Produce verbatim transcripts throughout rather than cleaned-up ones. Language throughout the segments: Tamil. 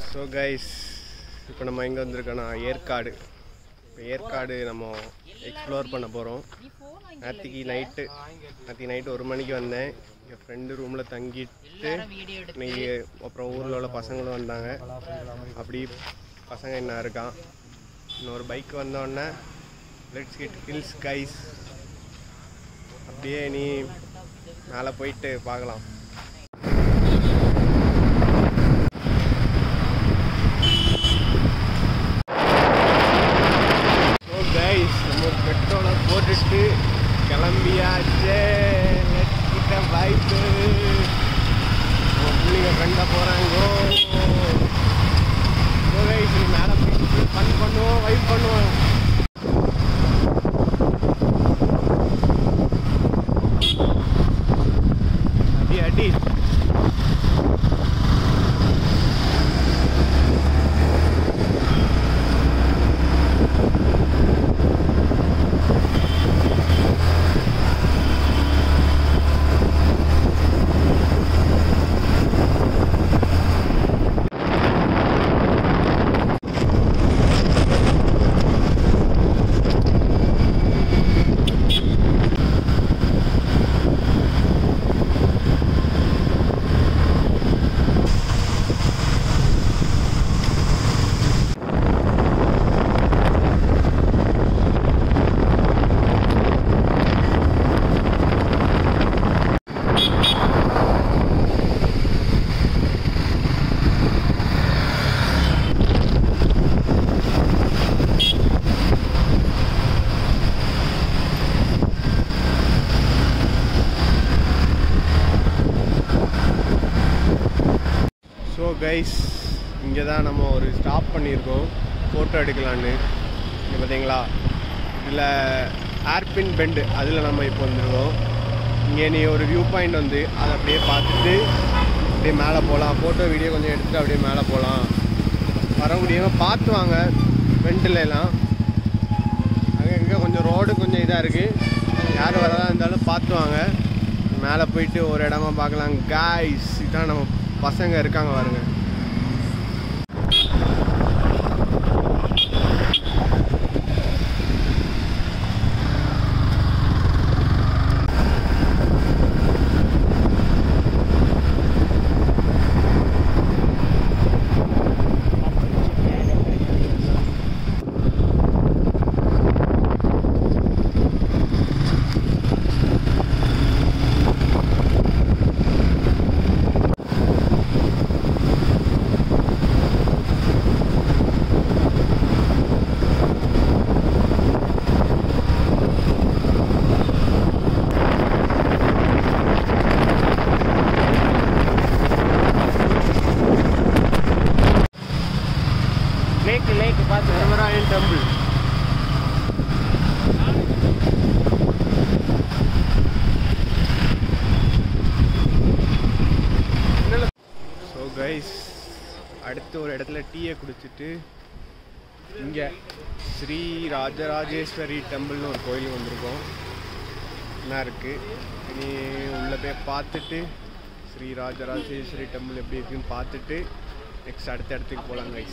So guys, இப்போ நம்ம எங்கே வந்திருக்கோன்னா ஏற்காடு. இப்போ ஏற்காடு நம்ம எக்ஸ்ப்ளோர் பண்ண போகிறோம். நேற்றுக்கு நைட்டு நேற்றுக்கு நைட்டு ஒரு மணிக்கு வந்தேன். என் ஃப்ரெண்டு ரூமில் தங்கிட்டு இன்னைக்கு அப்புறம் ஊரில் உள்ள பசங்களும் வந்தாங்க. அப்படி பசங்க என்ன இருக்கான். இன்னொரு பைக் வந்தோடனே லெட்ஸ் கெட் ஹில்ஸ் கைஸ். அப்படியே நீ மேலே போயிட்டு பார்க்கலாம். நம்ம பெட்ரோலை போட்டுட்டு கிளம்பியாச்சே. கிட்ட பைக்கு பிள்ளைங்க ஃப்ரெண்டாக போகிறாங்கோ. மேலே போயிட்டு ஃபன் பண்ணுவோம், வைப் பண்ணுவோம். அடி அடி கைஸ். இங்கே தான் நம்ம ஒரு ஸ்டாப் பண்ணியிருக்கோம் ஃபோட்டோ எடுக்கலான்னு. இங்கே பார்த்தீங்களா, இதில் ஏர்பின் பெண்டு அதில் நம்ம இப்போ வந்துருக்கோம். இங்கே நீ ஒரு வியூ பாயிண்ட் வந்து அதை அப்படியே பார்த்துட்டு அப்படியே மேலே போகலாம். ஃபோட்டோ வீடியோ கொஞ்சம் எடுத்துகிட்டு அப்படியே மேலே போகலாம். வர முடியாமல் பார்த்து வாங்க. பெண்டுலலாம் அங்கே இங்கே கொஞ்சம் ரோடு கொஞ்சம் இதாக இருக்குது. யார் வரதா இருந்தாலும் பார்த்து வாங்க. மேலே போயிட்டு ஒரு இடமா பார்க்கலாம் கைஸ். இதான் நம்ம பசங்க இருக்காங்க பாருங்க. லேக் லேக் பார்த்து சர்வராயன் டெம்பிள். ஸோ கைஸ், அடுத்து ஒரு இடத்துல டீயை குடிச்சிட்டு இங்கே ஸ்ரீ ராஜராஜேஸ்வரி டெம்பிள்னு ஒரு கோயில் வந்திருக்கோம். என்ன இருக்குது இனி உள்ளே போய் பார்த்துட்டு ஸ்ரீ ராஜராஜேஸ்வரி டெம்பிள் எப்படி இருக்குன்னு பார்த்துட்டு நெக்ஸ்ட் அடுத்த இடத்துக்கு போகலாம் கைஸ்.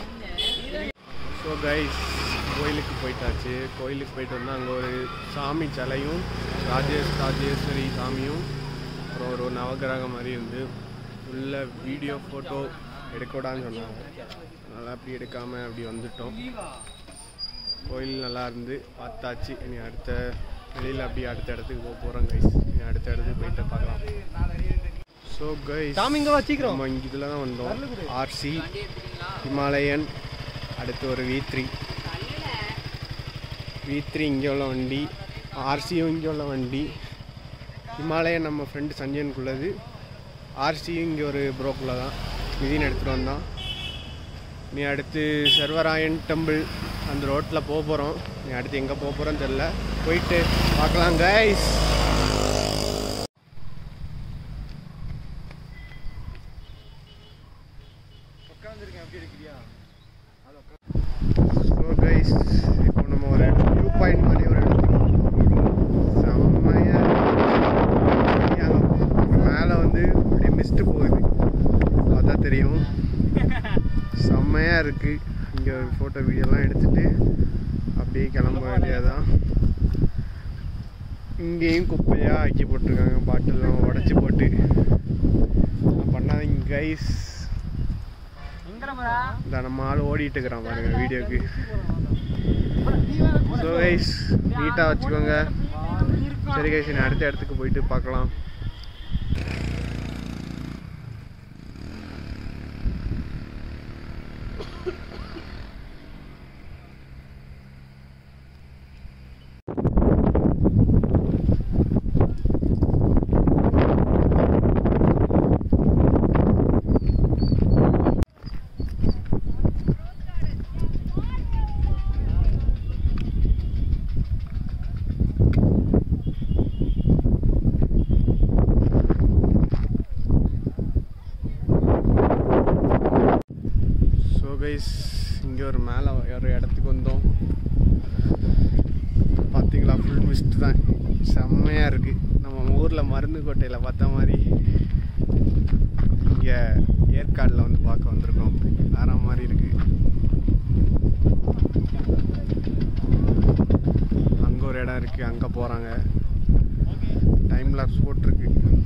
ஸோ கைஸ், கோயிலுக்கு போயிட்டாச்சு. கோயிலுக்கு போயிட்டு வந்தால் அங்கே ஒரு சாமி சிலையும் ராஜேஷ் ராஜேஸ்வரி சாமியும் அப்புறம் ஒரு நவகிரகம் மாதிரி இருந்து உள்ள வீடியோ ஃபோட்டோ எடுக்கூடான்னு சொன்னாங்க. அதனால் அப்படி எடுக்காமல் அப்படி வந்துட்டோம். கோயில் நல்லா இருந்து பார்த்தாச்சு. இனி அடுத்த வெளியில் அப்படி அடுத்த இடத்துக்கு போக போகிறோம் கைஸ். இனி அடுத்த இடத்துக்கு போயிட்டு பார்க்கலாம். ஸோ கைஸ், நம்ம இங்கே இதில் தான் வந்தோம். ஆர்சி ஹிமாலயன், அடுத்து ஒரு வி த்ரீ வி த்ரீ இங்கே உள்ள வண்டி, ஆர்சியும் இங்கே உள்ள வண்டி. ஹிமாலயன் நம்ம ஃப்ரெண்டு சஞ்சயனுக்குள்ளது, ஆர்சியும் இங்கே ஒரு ப்ரோக்குள்ளே தான் மிதின்னு எடுத்துகிட்டு வந்தான். நீ அடுத்து சர்வராயன் டெம்பிள் அந்த ரோட்டில் போக போகிறோம். நீ அடுத்து எங்கே போக போகிறோன்னு தெரில, போயிட்டு பார்க்கலாம் கைஸ். ஸோ கைஸ், இப்போ நம்ம ஒரு வியூ பாயிண்ட் மாதிரி ஒரு செம்மையாக மேலே வந்து அப்படியே மிஸ்ட்டு போகுது, பார்த்தா தெரியும். செம்மையாக இருக்குது. இங்கே ஒரு ஃபோட்டோ வீடியோலாம் எடுத்துகிட்டு அப்படியே கிளம்ப வேண்டியதான். இங்கேயும் குப்பையாக ஆக்கி போட்டிருக்காங்க, பாட்டிலாம் உடச்சி போட்டு. பண்ணாதீங்க கைஸ். இந்த நம்ம ஆள் ஓடிட்டு இருக்கிறான் பாருங்க வீடியோக்கு. ஸோ கைஸ் நீட்டாக வச்சுக்கோங்க. சரி கைஸ், நான் அடுத்த இடத்துக்கு போயிட்டு பார்க்கலாம். இங்கே ஒரு மேலே ஒரு இடத்துக்கு வந்தோம். பார்த்தீங்களா, ஃபுல் மிஸ்ட் தான், செம்மையாக இருக்குது. நம்ம ஊரில் மருந்து கோட்டையில் பார்த்த மாதிரி இங்கே ஏற்காடில் வந்து பார்க்க வந்திருக்கோம். வேற மாதிரி இருக்குது. அங்கே ஒரு இடம் இருக்குது, அங்கே போகிறாங்க. டைம் லாப்ஸ் போட்டிருக்கு.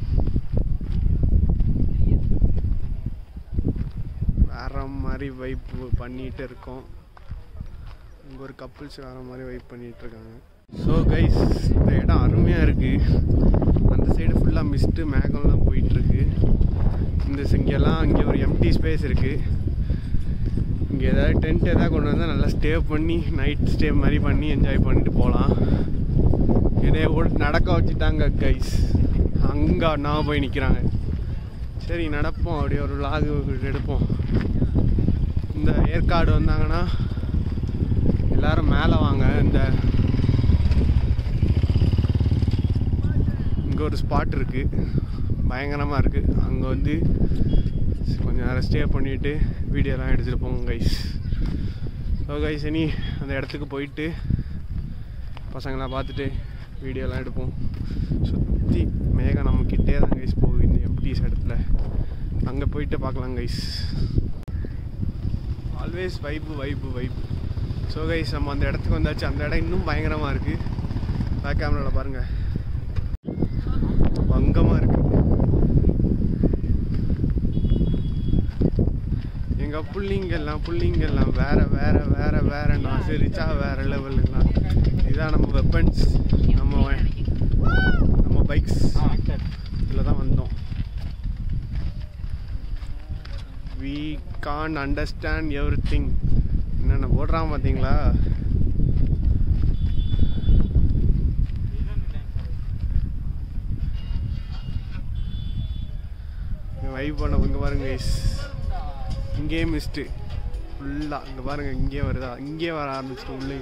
வேற மாதிரி வைப் பண்ணிகிட்டு இருக்கோம். இங்கே ஒரு கப்புள்ஸ் வேற மாதிரி வைப் பண்ணிகிட்டு இருக்காங்க. ஸோ கைஸ், இந்த இடம் அருமையாக இருக்குது. அந்த சைடு ஃபுல்லாக மிஸ்ட்டு மேகம்லாம் போயிட்டுருக்கு. இந்த இங்கெல்லாம் இங்கே ஒரு எம்டி ஸ்பேஸ் இருக்குது. இங்கே ஏதாவது டென்ட் எதாவது கொண்டு வந்தால் நல்லா ஸ்டே பண்ணி நைட் ஸ்டே மாதிரி பண்ணி என்ஜாய் பண்ணிட்டு போகலாம். என்னைய ஓட்டு நடக்க வச்சுட்டாங்க கைஸ். அங்கே நான் போய் நிற்கிறாங்க. சரி நடப்போம், அப்படியே ஒரு விலாக் எடுப்போம். இந்த ஏற்காடு வந்தாங்கன்னா எல்லோரும் மேலே வாங்க. இந்த இங்கே ஒரு ஸ்பாட் இருக்குது, பயங்கரமாக இருக்குது. அங்கே வந்து கொஞ்சம் நேரம் ஸ்டே பண்ணிவிட்டு வீடியோலாம் எடுத்துகிட்டு போங்க கைஸ். ஸோ கைஸ், இனி அந்த இடத்துக்கு போயிட்டு பசங்களாம் பார்த்துட்டு வீடியோலாம் எடுப்போம். சுற்றி மேகம் நம்மக்கிட்டே தான் கைஸ் போகுது இந்த எம்டிஸ் இடத்துல. அங்கே போயிட்டு பார்க்கலாம் கைஸ். ஆல்வேஸ் வைப்பு வைப்பு வைப்பு. ஸோ கைஸ், நம்ம அந்த இடத்துக்கு வந்தாச்சு. அந்த இடம் இன்னும் பயங்கரமாக இருக்குது. பேக் கேமராவில் பாருங்கள், பங்கமாக இருக்குது. எங்கள் புள்ளிங்கெல்லாம் புள்ளிங்கெல்லாம் வேற வேற வேற வேற நான் சரிச்சா வேற லெவலுங்கண்ணா. இதுதான் நம்ம வெப்பன்ஸ், நம்ம நம்ம பைக்ஸ் இதில் தான் வந்தோம். we can't understand everything. என்னென்ன போடுறான் பார்த்தீங்களா? வைப் பண்ண இங்கே பாருங்க கைஸ். இங்கேயே மிஸ்ட்டு ஃபுல்லாக இங்கே பாருங்கள். இங்கேயே வருதா, இங்கேயே வர ஆரம்பிச்சிட்டு உள்ளே.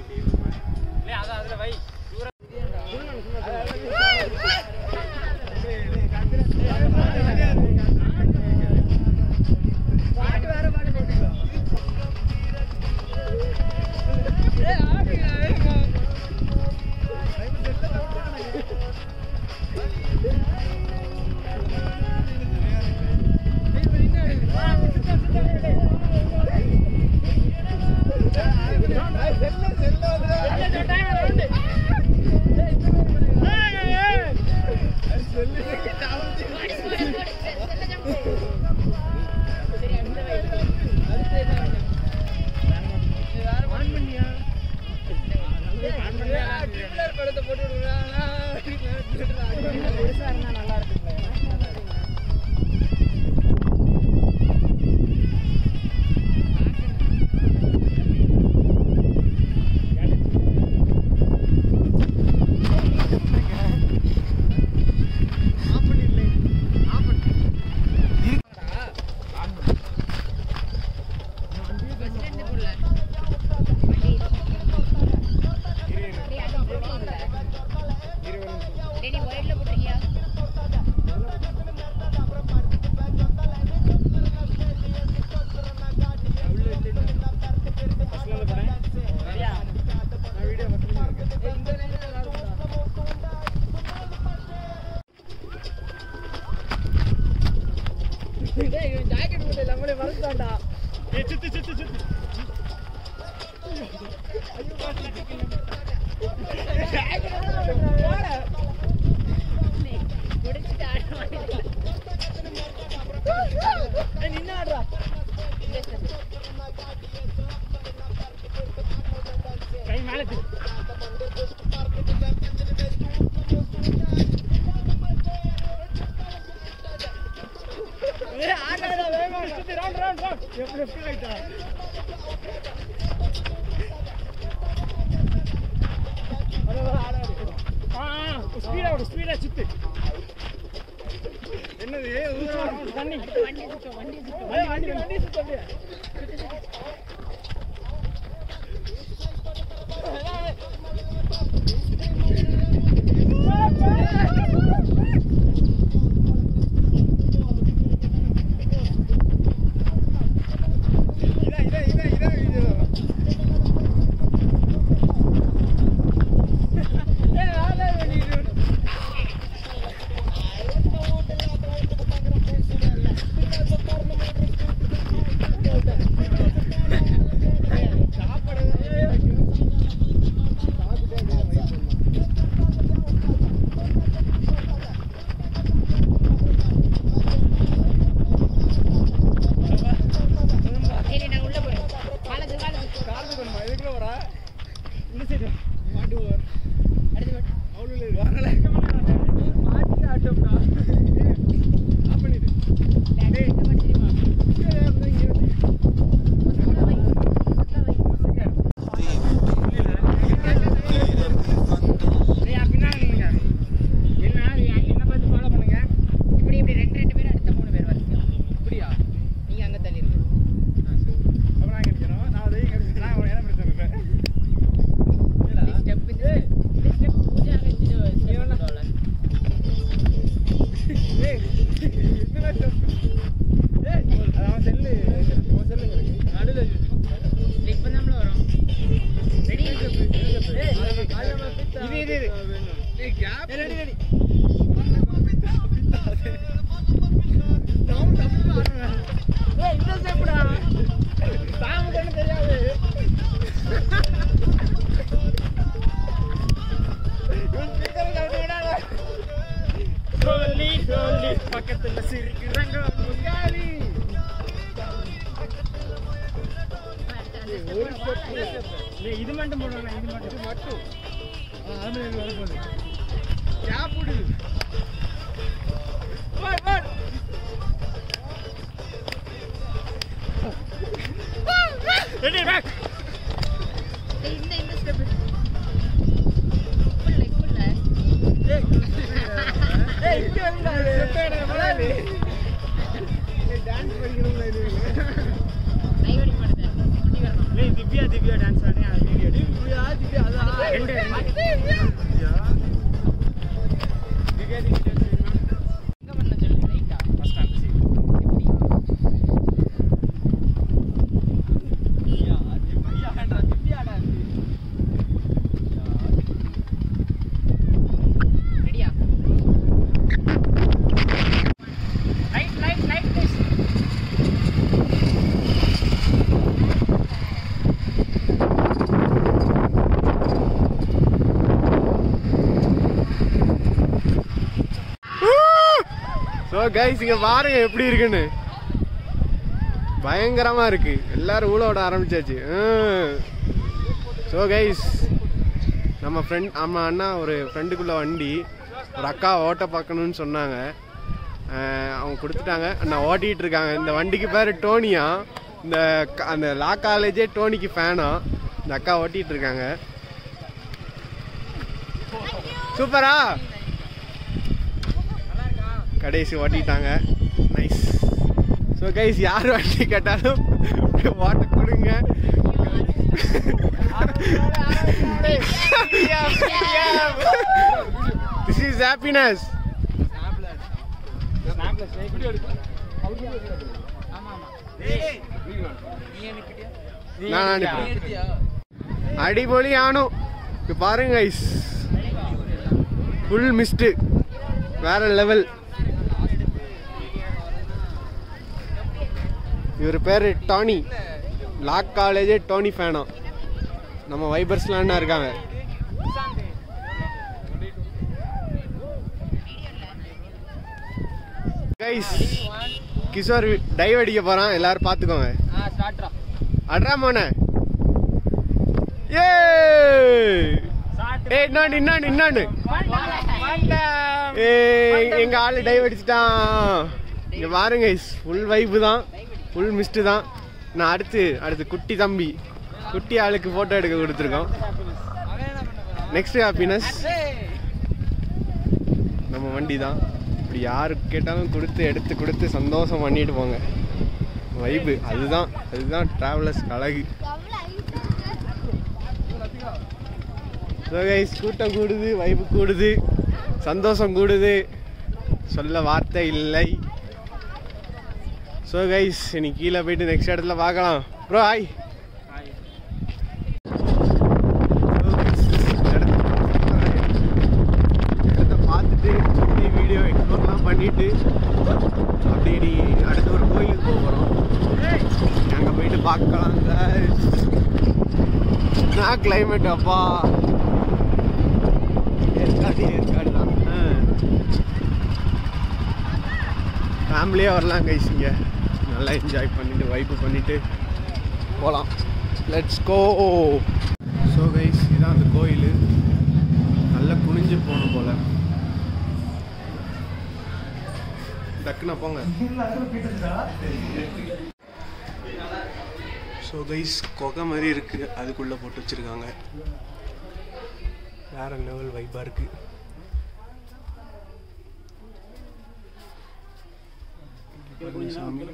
இது மட்டும் போடுவாங்க, இது மட்டும் மட்டும் ஆமே வர போகுது. கேப் விடு. வா வா. Ready back. இந்த இந்த ஸ்டெப். புல்ல புல்ல. ஏய். ஏய் இங்க வந்தா ஸ்டெப் ஏடா மலாலி. நீ டான்ஸ் பண்ணிக்கணும்ல இது. ஐவடி படுதே. குட்டி வரணும். நீ திவ்யா திவ்யா டான்ஸ் ஆடுறியா அந்த வீடியோ எடு. திவ்யா திவ்யா அதான் ரெண்டு திவ்யா. திவ்யா திவ்யா டான்ஸ் வேணுமா? எங்க பண்ணல சொல்லு ரைட்டா. ஃபர்ஸ்ட் டான்ஸ் சி. திவ்யா திவ்யா ஹேண்ட்ரா திவ்யா டான்ஸ். ரெடியா? Right right right please. So guys இங்கே பாருங்க எப்படி இருக்குன்னு, பயங்கரமாக இருக்கு. எல்லாரும் ஊழ விட ஆரம்பிச்சாச்சு. ஸோ கைஸ் நம்ம ஃப்ரெண்ட் நம்ம அண்ணா ஒரு ஃப்ரெண்டுக்குள்ள வண்டி ஒரு அக்கா ஓட்ட பார்க்கணுன்னு சொன்னாங்க. அவங்க கொடுத்துட்டாங்க, அண்ணா ஓட்டிகிட்டு இருக்காங்க. இந்த வண்டிக்கு பேர் டோனியா. இந்த அந்த லா காலேஜே டோனிக்கு ஃபேனா. இந்த அக்கா ஓட்டிகிட்டு இருக்காங்க. சூப்பரா கடைசி ஓட்டிட்டாங்க. நைஸ். ஸோ கைஸ் யார் வண்டி கேட்டாலும் ஓட்ட கொடுங்க. This is happiness. நான் அனுப்பிட்டேன். அடிபொலி ஆனும் பாருங்க கைஸ், ஃபுல் மிஸ்ட், வேற லெவல். இவர் பேரு டானி. லாக் காலேஜே டோனி ஃபேனா. நம்ம வைபர்ஸ்லாம் என்ன இருக்காங்க. கைஸ் கிஷோர் டைவ் அடிக்க போகிறான், எல்லோரும் பார்த்துக்கோங்க. அட்ரா மோனே. ஏ ஏ இன்னாண்டு இன்னாண்டு இன்னாண்டு ஏ எங்கள் ஆள் டைவ் அடிச்சிட்டான். இங்கே பாருங்க ஃபுல் வைப்பு தான், ஃபுல் மிஸ்ட்டு தான். நான் அடுத்து அடுத்து குட்டி தம்பி குட்டி ஆளுக்கு ஃபோட்டோ எடுக்க கொடுத்துருக்கோம். நெக்ஸ்ட் ஹாப்பினஸ் நம்ம வண்டி தான். இப்படி யாருக்கு கேட்டாலும் கொடுத்து எடுத்து கொடுத்து சந்தோஷம் பண்ணிட்டு போங்க. வைப்பு அதுதான் அதுதான் ட்ராவலர்ஸ் அழகு. ஸோ கைஸ் கூட்டம் கூடுது, வைப்பு கூடுது, சந்தோஷம் கூடுது, சொல்ல வார்த்தை இல்லை. ஸோ கைஸ் இன்னைக்கு கீழே போயிட்டு நெக்ஸ்ட் இடத்துல பார்க்கலாம். Bro hi. இடத்த பார்த்துட்டு சுற்றி வீடியோ எக்ஸ்ப்ளோர்லாம் பண்ணிட்டு அப்படி அடுத்த ஒரு கோயிலுக்கு போக போகிறோம். அங்கே போயிட்டு பார்க்கலாம். நான் கிளைமேட் அப்பா ஏற்காடு ஏற்காடு தான். ஃபேமிலியாக வரலாம் கைஸ். இங்கே நல்லா என்ஜாய் பண்ணிவிட்டு வைப்பு பண்ணிவிட்டு போகலாம். Let's go. ஸோ கைஸ் இதான் அந்த கோயில். நல்லா குனிஞ்சு போகணும் போல். டக்குன்னு போங்க. ஸோ கைஸ் கொகை மாதிரி இருக்குது, அதுக்குள்ளே போட்டு வச்சுருக்காங்க. வேறு லெவல் வைப்பாக இருக்குது. சாமி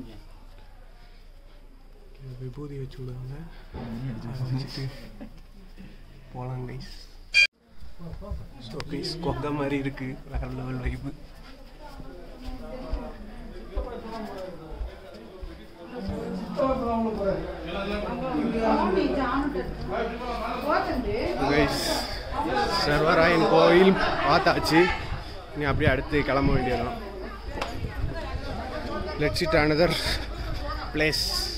விபூதி வச்சு விடுவாங்க, வச்சுட்டு போகலாம் கைஸ். ஸோ கைஸ் கொகை மாதிரி இருக்குது, வேறு லெவல் வைப்பு. சர்வராயன் கோயில் பார்த்தாச்சு. நீ அப்படியே அடுத்து கிளம்ப வேண்டியதான். Let's it another place.